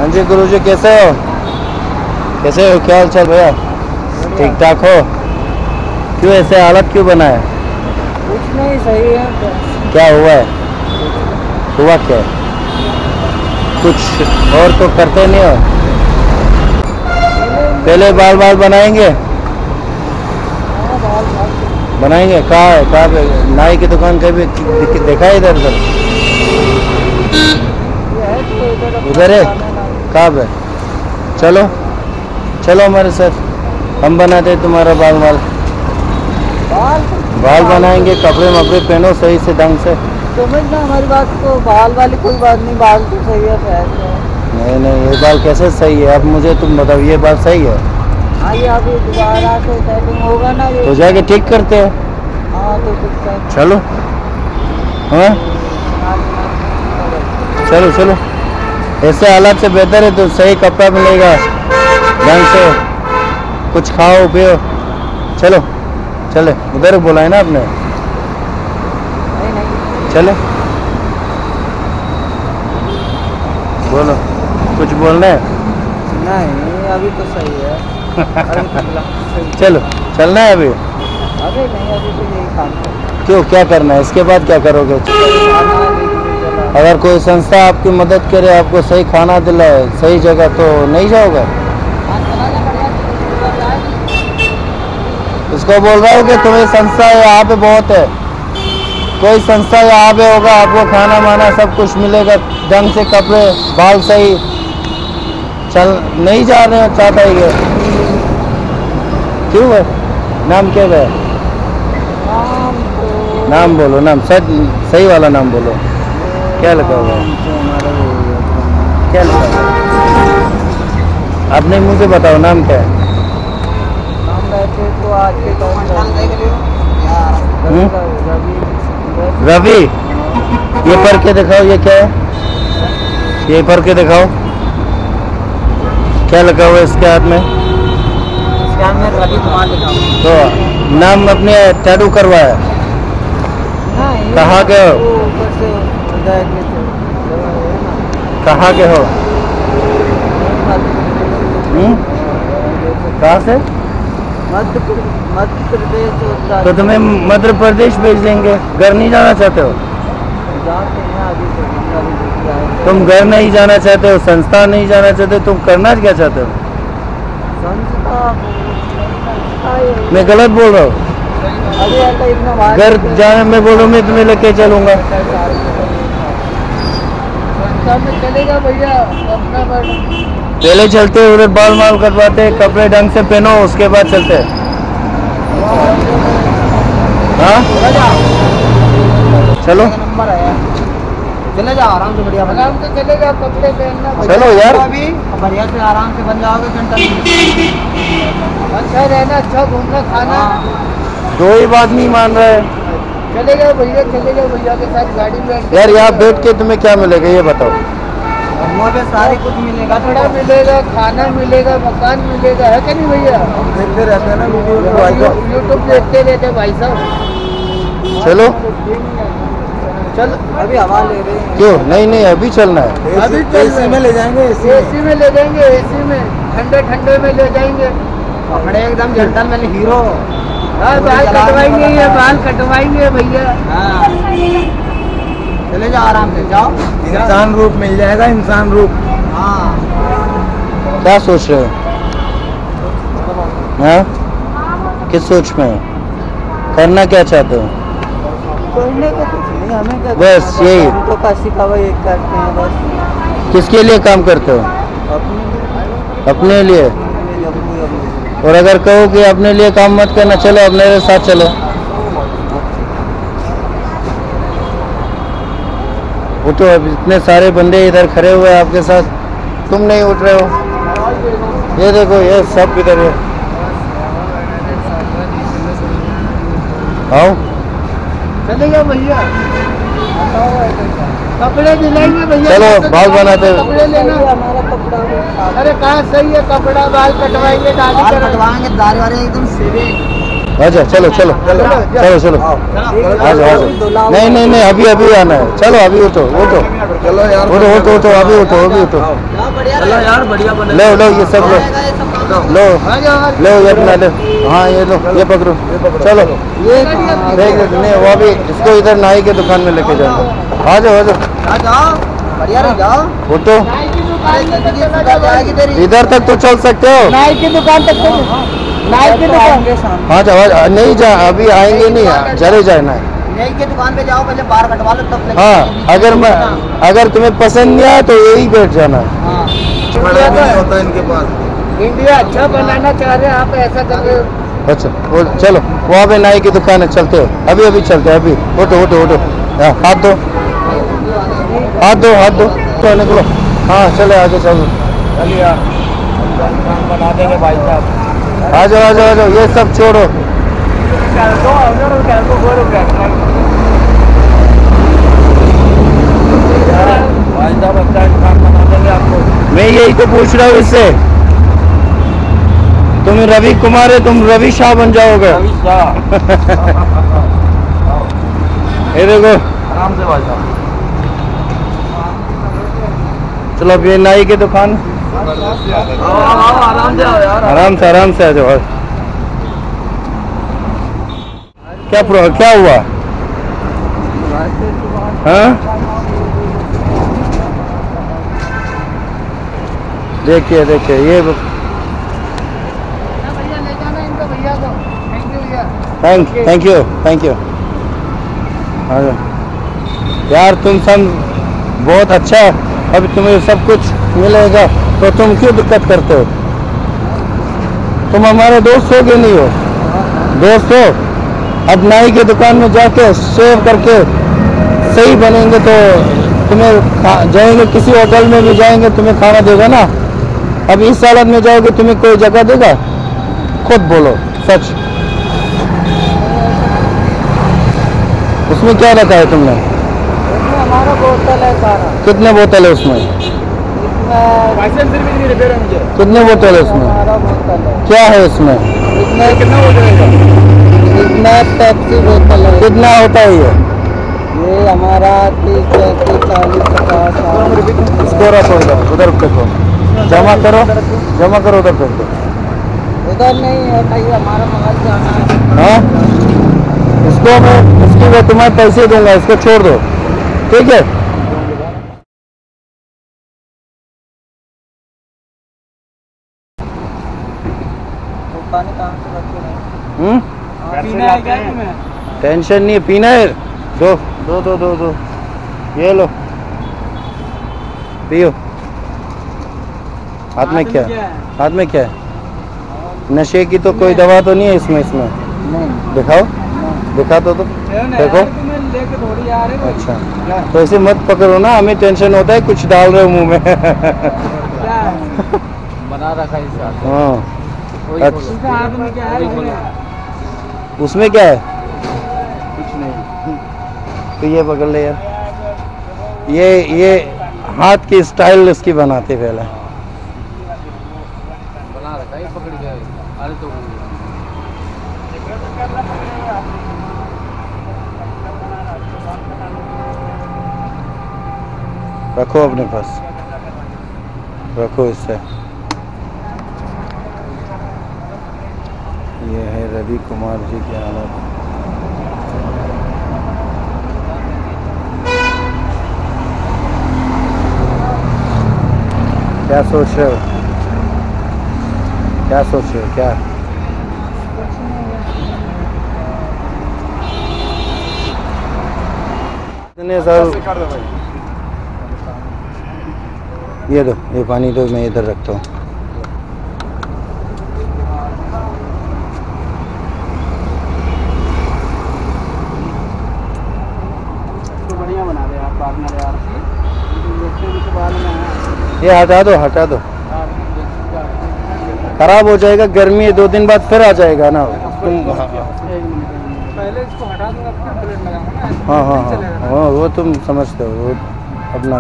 हाँ जी गुरुजी, कैसे हो? कैसे हो? क्या हाल चाल भैया? ठीक ठाक हो? क्यों ऐसे हालत क्यों बना है? कुछ नहीं, सही है। क्या हुआ है? हुआ क्या? कुछ और तो करते नहीं हो? पहले बाल बाल बनाएंगे। बनाएंगे। कहाँ है? कहाँ पे? नाई की दुकान कभी देखा है? इधर उधर उधर है? कहाँ पे? चलो चलो हमारे साथ, हम बनाते तुम्हारा बाल बाल बाल बनाएंगे। कपड़े वपड़े पहनो सही से, ढंग से। समझना हमारी बात को। बाल वाली कोई बात नहीं, बाल तो सही है। नहीं नहीं, ये बाल कैसे सही है? अब मुझे तुम बताओ, ये बाल सही है? हाँ, ये अभी दोबारा से सेटिंग होगा ना, ये तो जाके ठीक करते हैं। हाँ तो कुछ चलो। हाँ चलो चलो, ऐसे हालात से बेहतर है तो सही कपड़ा मिलेगा, ढंग से कुछ खाओ पियो। चलो चले, उधर बोला है ना आपने? चले, बोलो, कुछ बोलना है? नहीं, अभी तो सही है। चलो, चलना है अभी? अभी नहीं, अभी तो यही काम है। क्यों, क्या करना है? इसके बाद क्या करोगे? अगर कोई संस्था आपकी मदद करे, आपको सही खाना दिलाए, सही जगह, तो नहीं जाओगे? इसको बोल रहा हूँ कि तुम्हें संस्था यहाँ पे बहुत है, कोई संस्था यहाँ पे होगा, आपको खाना वाना सब कुछ मिलेगा, ढंग से कपड़े, बाल सही। चल नहीं जा रहे हो? चाहता ही है? क्यों है? नाम क्या है? नाम बोलो, नाम सच सही वाला नाम बोलो। क्या लिखा हुआ है? क्या लिखा हुआ है? अपने मुँह से बताओ, नाम क्या है? तो आज के रवि। ये पढ़ के दिखाओ, ये क्या है? ये पढ़ के दिखाओ, क्या लिखा हुआ है इसके हाथ में? इसके हाथ में रवि कुमार लिखा हुआ। तो नाम अपने टैटू करवाया? कहाँ के हो? कहाँ के हो? कहाँ से? मध्य प्रदेश। तो तुम्हें मध्य प्रदेश भेज देंगे। घर नहीं जाना चाहते हो? तुम घर नहीं जाना चाहते हो, संस्था नहीं जाना चाहते, तुम करना क्या चाहते हो? मैं गलत बोल रहा हूँ? घर जाने में बोलो, मैं तुम्हें लेके चलूंगा। चलेगा भैया, पहले चलते उधर बाल माल कटवाते, कपड़े ढंग से पहनो, उसके बाद चलते। हाँ चलो, नंबर है, चले जाओ आराम से, बढ़िया आराम से चलेगा। कपड़े पहनना चलो यार, अभी बढ़िया से आराम से बन जाओगे। अच्छा रहना, अच्छा घूमना खाना। दो ही बात नहीं मान रहा है। चलेगा भैया, चलेगा भैया के साथ गाड़ी में। यार यहाँ बैठ के तुम्हें क्या मिलेगा ये बताओ? वहाँ पे सारी कुछ मिलेगा, कपड़ा मिलेगा, खाना मिलेगा, मकान मिलेगा, है क्या नहीं भैया? देखते रहते हैं ना यूट्यूब देखते रहते भाई साहब। चलो चल, अभी हवा ले रहे हैं। क्यों? नहीं नहीं, अभी चलना है। अभी एसी में ले जाएंगे, एसी में ले जाएंगे, एसी में ठंडे ठंडे में ले जाएंगे। कपड़े एकदम जेंटलमैन हीरो। बाल कटवाएंगे, ये बाल कटवाएंगे भैया। चले जाओ आराम से, जाओ। इंसान रूप मिल जाएगा, इंसान रूप। हाँ, क्या सोच रहे हो? हाँ, किस सोच में हो? करना क्या चाहते हो? करने का कुछ नहीं, हमें क्या बस यही तो काशी का वही करते हैं बस। किसके लिए काम करते हो? अपने लिए। और अगर कहो कि अपने लिए काम मत करना, चलो अपने साथ चलो। वो तो अब इतने सारे बंदे इधर खड़े हुए हैं आपके साथ, तुम नहीं उठ रहे हो। ये देखो, ये सब किधर है? आओ, चलेगा भैया, कपड़े दिलाएंगे भैया। चलो बाल बनाते हैं। कपड़े लेना हमारा कपड़ा। अरे कहाँ सही है कपड़ा, बाल कटवाएंगे, दाढ़ी कटवाएंगे, दाढ़ी वाले एकदम सीधे। अच्छा चलो चलो चलो चलो आ जाओ। नहीं नहीं नहीं, अभी अभी आना है। चलो अभी उठो उठो, चलो यार, उठो उठो उठो, अभी उठो अभी उठो। चलो यार, बढ़िया बने। लो लो ये सब लो लो लो, ये अपना लो। हाँ ये लो, ये पकड़ो। चलो ये देख नहीं, वो अभी इसको इधर नाई के दुकान में लेके जाओ। आ जाओ आ जाओ, जाओ, बढ़िया रे, जाओ। उठो। जिंदगी सुधर जाएगी तेरी। इधर तक तो चल सकते हो, नाई की दुकान तक, नाई की दुकान। हाँ जाओ। नहीं जा, अभी आएंगे नहीं, चले जाना है। नाई की दुकान पे जाओ, पहले बाहर कटवा लो तब लेके हाँ अगर तुम्हें पसंद नहीं आया तो यही बैठ जाना है। हाँ, होता इनके पास। इंडिया अच्छा बनाना चाह रहे हैं, आप ऐसा कर रहे हो। अच्छा वो चलो, वहाँ पे नाई की दुकान है, चलते हो अभी अभी चलते हैं। अभी उठो उठो उठो, हाथ दो हाथ दो हाथ दो, तो निकलो। हाँ चले आगे चलो, चलिए बना देंगे भाई साहब। आ जाओ आ जाओ आ जाओ, ये सब छोड़ो। भाई साहब अच्छा इंसान बना देंगे आपको। मैं यही तो पूछ रहा हूँ इससे। तुम रवि कुमार है, तुम रवि शाह बन जाओगे। ये देखो, आराम से भाई साहब। चलो अब ये नाई की दुकान, आराम से आओ यार, आराम से आ जाओ। क्या हुआ? हाँ देखिए देखिए ये थैंक यू यार, तुम सब बहुत अच्छा। अभी तुम्हें सब कुछ मिलेगा तो तुम क्यों दिक्कत करते हो? तुम हमारे दोस्त हो कि नहीं हो? दोस्त हो। अब नाई की दुकान में जाके शेव करके सही बनेंगे तो तुम्हें जाएंगे, किसी होटल में भी जाएंगे तुम्हें खाना देगा ना। अब इस हालत में जाओगे, तुम्हें कोई जगह देगा? खुद बोलो सच। उसमें क्या रखा है तुमने? हमारा बोतल है सारा। कितने बोतल है उसमें? कितने बोतल है उसमें? हमारा बोतल है। क्या है उसमें? इसमें कितना बोतल है? इसमें पेप्सी बोतल है। कितना होता है ये हमारा 30, 35, 40, 50। इसको रखो उधर फेंको, जमा करो उधर फेंक दो। उधर नहीं है भाई, हमारा मोबाइल जाना है। हाँ इसकी मैं तुम्हें पैसे दूंगा, इसको छोड़ दो, ठीक है? पानी कहाँ से रखे? पीना है क्या तुम्हें? टेंशन नहीं है, पीना है। दो दो दो दो दो, ये लो पियो। हाथ में क्या है? हाथ में क्या है? नशे की तो कोई दवा तो नहीं है इसमें? नहीं। दिखाओ, दिखा दो तो देखो। लेके थोड़ी आ रहे हो। अच्छा तो ऐसे मत पकड़ो ना, हमें टेंशन होता है कुछ डाल रहे हो मुंह में। बना रखा है साथ। हाँ अच्छा, हाथ में क्या है? उसमें क्या है? कुछ नहीं। तो ये पकड़ ले यार, ये हाथ की स्टाइल इसकी बनाते पहले। बना रखा है, पकड़ गया। अरे तो रखो अपने पास, रखो इससे। ये है रवि कुमार जी की हालत। क्या सोच रहे हो? क्या सोच रहे हो? क्या इतने सर, ये दो, ये पानी दो, मैं इधर रखता हूँ। तो बढ़िया बना रहे आप पार्टनर यार। ये हटा दो, खराब हो जाएगा, गर्मी है, 2 दिन बाद फिर आ जाएगा ना तुम। पहले इसको हटा दूंगा, फिर प्लेट लगाऊंगा ना। हाँ वो तुम समझते हो, वो अपना।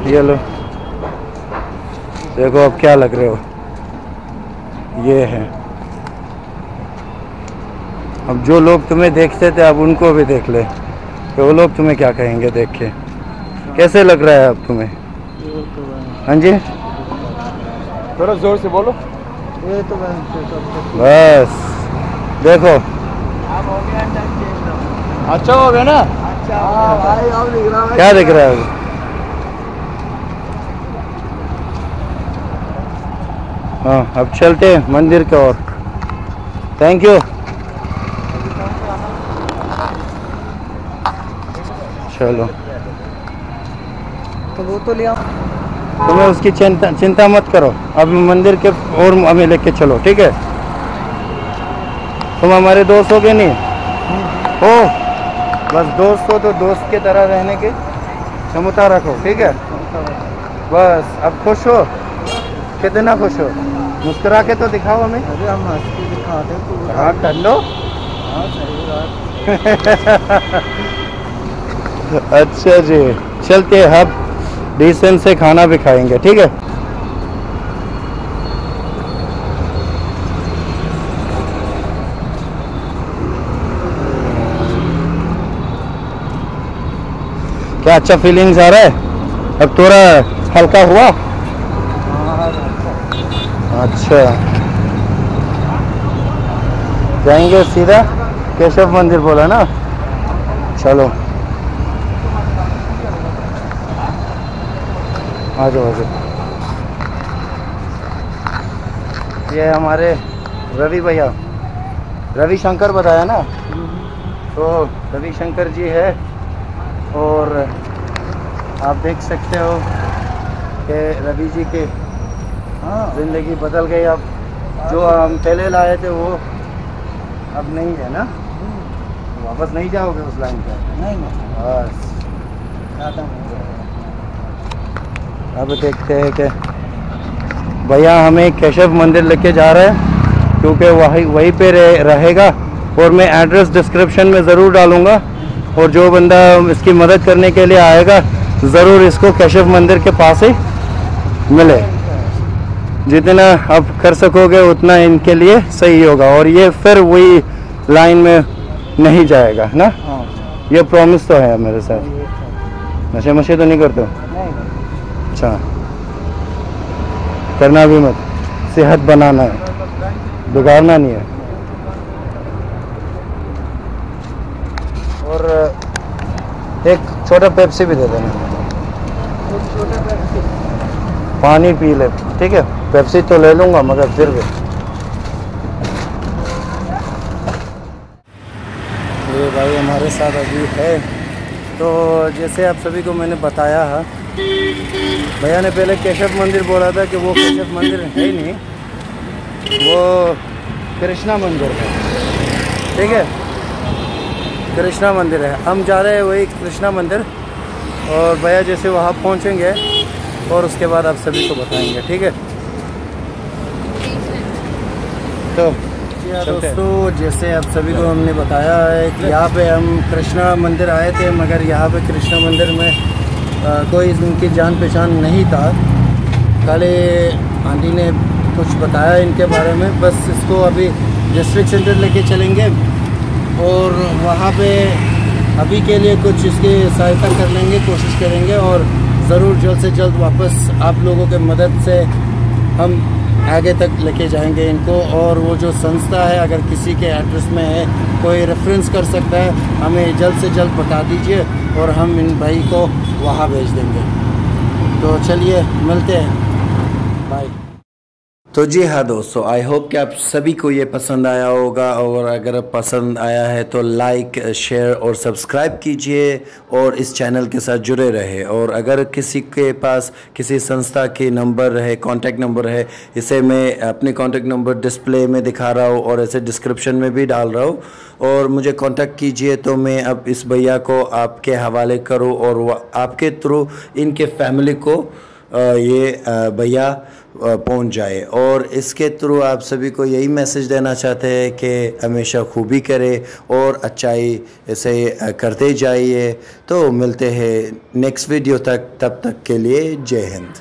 ये लो, देखो अब क्या लग रहे हो, ये है। अब जो लोग तुम्हें देखते थे अब उनको भी देख ले, तो वो लोग तुम्हें क्या कहेंगे देख के। कैसे लग रहा है अब तुम्हें? हाँ जी, थोड़ा जोर से बोलो। ये तो बस देखो, अच्छा हो गया ना? अच्छा भाई, अब दिख रहा है। क्या दिख रहा है? हाँ, अब चलते हैं मंदिर की ओर। Thank you. चलो, तो वो तो लिया। तुम्हें उसकी चिंता मत करो, अब मंदिर के और हमें लेके चलो, ठीक है? तुम हमारे दोस्त हो गए नहीं हो? बस दोस्त हो तो दोस्त की तरह रहने की क्षमता रखो, ठीक है? बस अब खुश हो? कितना खुश हो? मुस्कुरा के तो दिखाओ हमें। अरे हम हंस के दिखाते तो। हाँ कर लो। हाँ सही बात। अच्छा जी, चलते हैं अब डिसेंट से खाना भी खाएंगे, ठीक है? क्या अच्छा फीलिंग्स आ रहा है? अब थोड़ा हल्का हुआ? अच्छा, जाएंगे सीधा केशव मंदिर बोला ना? चलो आ जाओ, आ जाओ। ये हमारे रवि भैया, रविशंकर बताया ना, तो रविशंकर जी है। और आप देख सकते हो कि रवि जी की ज़िंदगी बदल गई। अब जो हम पहले लाए थे वो अब नहीं है ना? वापस नहीं जाओगे उस लाइन पर? नहीं बस ज़्यादा। अब देखते हैं कि भैया हमें केशव मंदिर लेके जा रहे हैं, क्योंकि वहीं पे रहेगा। और मैं एड्रेस डिस्क्रिप्शन में ज़रूर डालूँगा, और जो बंदा इसकी मदद करने के लिए आएगा ज़रूर इसको केशव मंदिर के पास ही मिले। जितना आप कर सकोगे उतना इनके लिए सही होगा, और ये फिर वही लाइन में नहीं जाएगा ना? ये प्रॉमिस तो है मेरे साथ। नशे मशे तो नहीं करते हो? अच्छा, करना भी मत, सेहत बनाना है, बिगाड़ना नहीं है। और एक छोटा पेप्सी भी दे देना। पानी पी ले, ठीक है? पेप्सी तो ले लूँगा मगर फिर भी। ये भाई हमारे साथ अभी है। तो जैसे आप सभी को मैंने बताया है, भैया ने पहले केशव मंदिर बोला था कि वो केशव मंदिर है ही नहीं, वो कृष्णा मंदिर है, ठीक है? कृष्णा मंदिर है, हम जा रहे हैं वही कृष्णा मंदिर। और भैया जैसे वहाँ पहुँचेंगे और उसके बाद आप सभी को बताएंगे, ठीक है? तो दोस्तों, जैसे आप सभी को हमने बताया है कि यहाँ पे हम कृष्णा मंदिर आए थे, मगर यहाँ पे कृष्णा मंदिर में कोई इनकी जान पहचान नहीं था। खाली आंटी ने कुछ बताया इनके बारे में, बस इसको अभी डिस्ट्रिक्ट सेंटर लेके चलेंगे और वहाँ पे अभी के लिए कुछ इसकी सहायता कर लेंगे, कोशिश करेंगे, और ज़रूर जल्द से जल्द वापस आप लोगों के मदद से हम आगे तक लेके जाएंगे इनको। और वो जो संस्था है, अगर किसी के एड्रेस में है, कोई रेफरेंस कर सकता है, हमें जल्द से जल्द बता दीजिए और हम इन भाई को वहाँ भेज देंगे। तो चलिए मिलते हैं, बाय। तो जी हाँ दोस्तों, आई होप कि आप सभी को ये पसंद आया होगा, और अगर पसंद आया है तो लाइक, शेयर और सब्सक्राइब कीजिए और इस चैनल के साथ जुड़े रहे। और अगर किसी के पास किसी संस्था के नंबर है, कांटेक्ट नंबर है, इसे मैं अपने कांटेक्ट नंबर डिस्प्ले में दिखा रहा हूँ और ऐसे डिस्क्रिप्शन में भी डाल रहा हूँ, और मुझे कांटेक्ट कीजिए तो मैं अब इस भैया को आपके हवाले करूँ और आपके थ्रू इनके फैमिली को ये भैया पहुंच जाए। और इसके थ्रू आप सभी को यही मैसेज देना चाहते हैं कि हमेशा खूबी करें और अच्छाई से करते जाइए। तो मिलते हैं नेक्स्ट वीडियो तक, तब तक के लिए जय हिंद।